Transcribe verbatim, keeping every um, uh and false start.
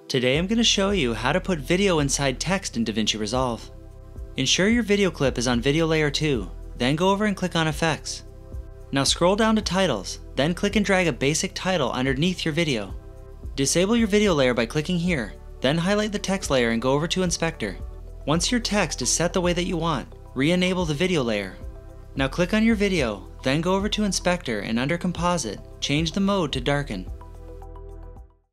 Today I'm going to show you how to put video inside text in Davinci Resolve. Ensure your video clip is on video layer two, then go over and click on Effects. Now scroll down to Titles, then click and drag a basic title underneath your video. Disable your video layer by clicking here, then highlight the text layer and go over to Inspector. Once your text is set the way that you want, re-enable the video layer. Now click on your video, then go over to Inspector and under Composite, change the mode to Darken.